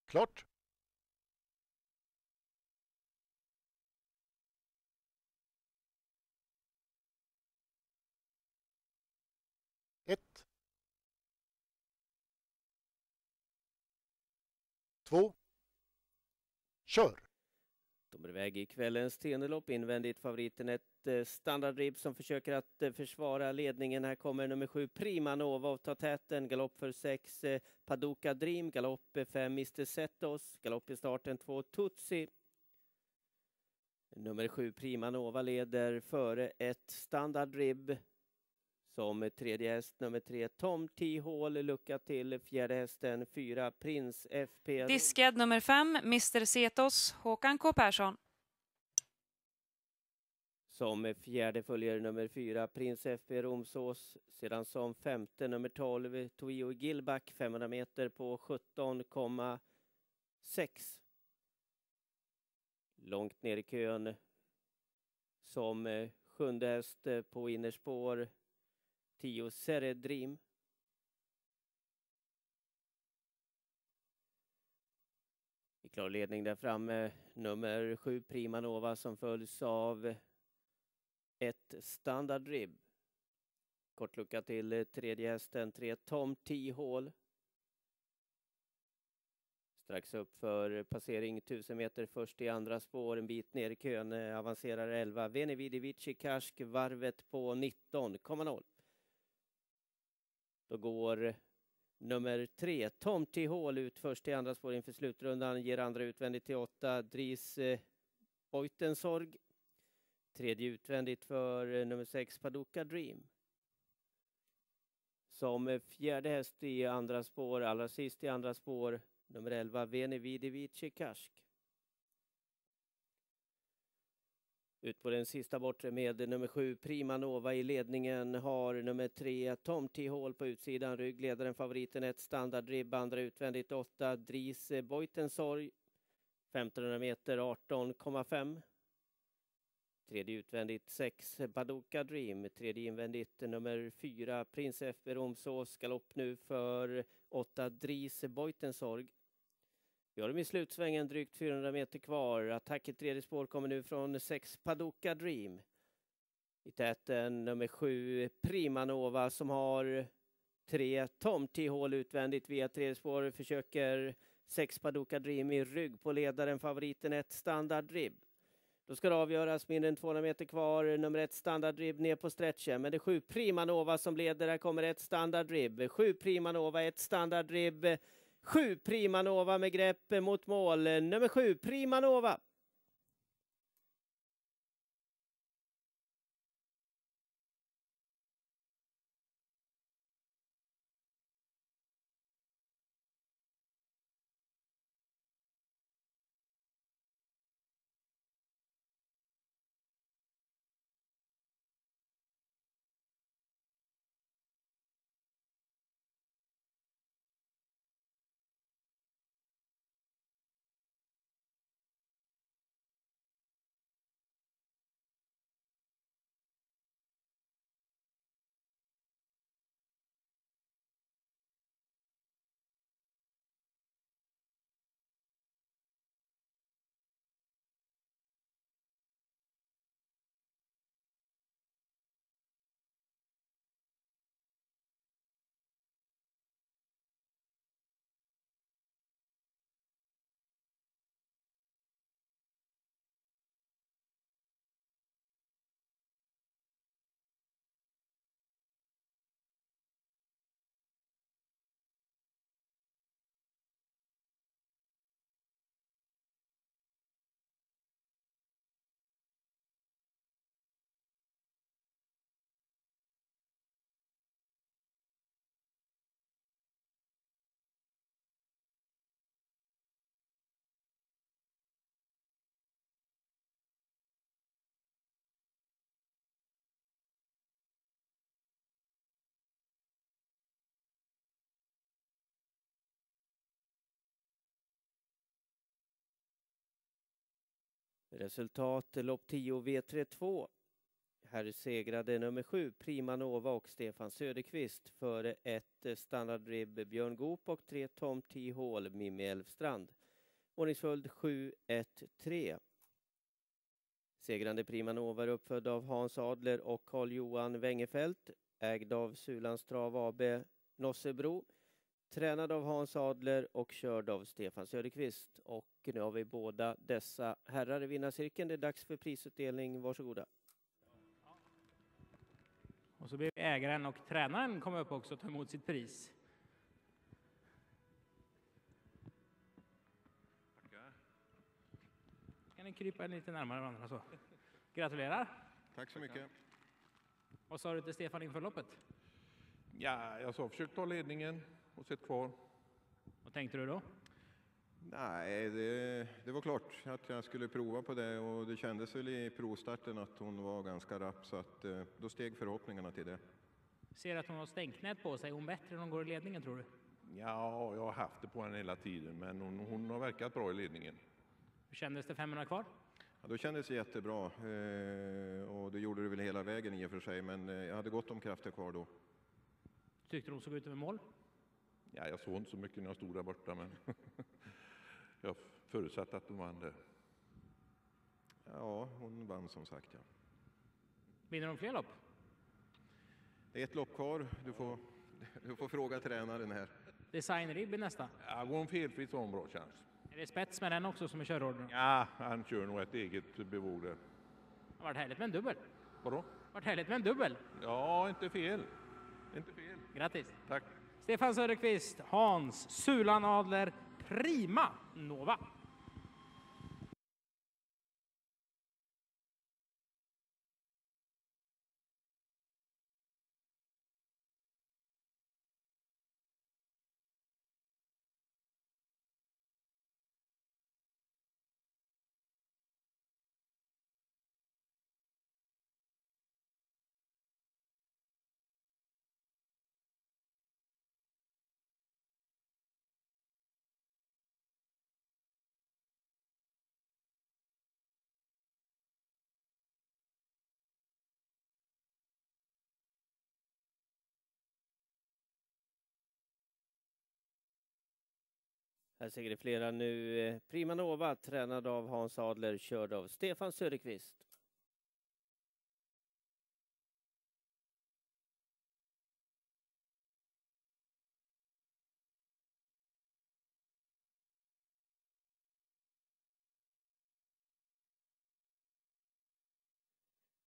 Klart. Ett. Två. Kör. De är iväg i kvällens tenderlopp. Invändigt favoriten ett Standard Rib som försöker att försvara ledningen. Här kommer nummer 7 Prima Nova och tar täten. Galopp för 6 Paduka Dream. Galopp 5 Mr. Setos. Galopp i starten 2 Tutsi. Nummer 7 Prima Nova leder före ett Standard Rib. Som tredje häst nummer 3 Tom T. Hall, lucka till fjärde hästen 4 Prins FP. Diskad nummer 5 Mr. Setos, Håkan K. Persson. Som fjärde följer nummer 4 Prins FP Romsås. Sedan som femte nummer 12 Toio Gilback 500 meter på 17,6. Långt ner i kön. Som sjunde häst på innerspår 10 Serre Dream. I klar ledning där framme nummer 7 Prima Nova som följs av ett Standard Rib. Kortlucka till tredje hästen 3 Tom T. Hall. Strax upp för passering 1000 meter först i andra spår. En bit ner i kön avancerar 11 Venividivici Karsk, varvet på 19,0. Då går nummer 3 Tom T. Hall ut först i andra spår inför slutrundan. Ger andra utvändigt till 8 Dries Beutensorg. Tredje utvändigt för nummer 6 Paduka Dream. Som fjärde häst i andra spår, allra sist i andra spår, nummer 11 Venividivici Karsk. Ut på den sista bortre med nummer 7 Prima Nova i ledningen har nummer 3 Tom T. Hall på utsidan. Ryggledaren favoriten ett Standard Rib, andra utvändigt 8 Dries Beutensorg. 1500 meter 18,5. Tredje utvändigt 6 Paduka Dream. Tredje invändigt nummer 4 Prins FP Romsås. Galopp nu för 8 Dries Beutensorg. Vi har dem i slutsvängen, drygt 400 meter kvar. Attack i tredje spår kommer nu från 6 Paduka Dream. I täten nummer 7 Prima Nova som har 3 Tom T. Hall utvändigt via tredje spår. Försöker 6 Paduka Dream i rygg på ledaren, favoriten ett Standard Rib. Då ska det avgöras, mindre än 200 meter kvar. Nummer 1 Standard Rib ner på stretchen. Men det är 7 Prima Nova som leder. Här kommer ett Standard Rib. 7 Prima Nova, ett Standard Rib. 7 Prima Nova med grepp mot mål. Nummer 7 Prima Nova. Resultat lopp 10 V32. Här segrade nummer 7 Prima Nova och Stefan Söderqvist före 1 Standard Rib Björn Goop och 3 Tom T. Hall Mimmi Elfstrand. Ordningsföljd 7-1-3. Segrande Prima Nova är uppfödd av Hans Adler och Carl-Johan Wengefelt, ägd av Sulans Trav AB Nossebro, tränad av Hans Adler och körd av Stefan Söderqvist. Och nu har vi båda dessa herrar i vinnarcirkeln. Det är dags för prisutdelning. Varsågoda. Och så ber vi ägaren och tränaren komma upp också och ta emot sitt pris. Tackar. Kan ni krypa lite närmare varandra så. Gratulerar. Tack så mycket. Vad sa du till Stefan inför loppet? Ja, jag har försökt ta ledningen och sett kvar. Vad tänkte du då? Nej, det var klart att jag skulle prova på det och det kändes väl i provstarten att hon var ganska rapp så att då steg förhoppningarna till det. Ser att hon har stänknät på sig. Är hon bättre när hon går i ledningen tror du? Ja, jag har haft det på henne hela tiden men hon har verkat bra i ledningen. Hur kändes det 500 kvar? Ja, då kändes det jättebra och det gjorde det väl hela vägen i och för sig men jag hade gott om krafter kvar då. Tyckte de såg ut över mål? Ja, jag såg inte så mycket när jag stod där borta men jag förutsatte att hon vann det. Ja, hon vann som sagt, ja. Vinner de fler lopp? Det är ett lopp kvar. Du får fråga tränaren här. Design Rib i nästa. Ja, går hon felfritt så har hon bra chans. Är det spets med den också som är körordern? Ja, han kör nog ett eget bevåg där. Det har varit härligt med en dubbel. Vadå? Varit härligt med en dubbel. Ja, inte fel. Inte fel. Grattis. Tack. Stefan Söderqvist, Hans Sulan Adler, Prima Nova. Här segrar flera nu. Prima Nova tränad av Hans Adler, körd av Stefan Söderqvist.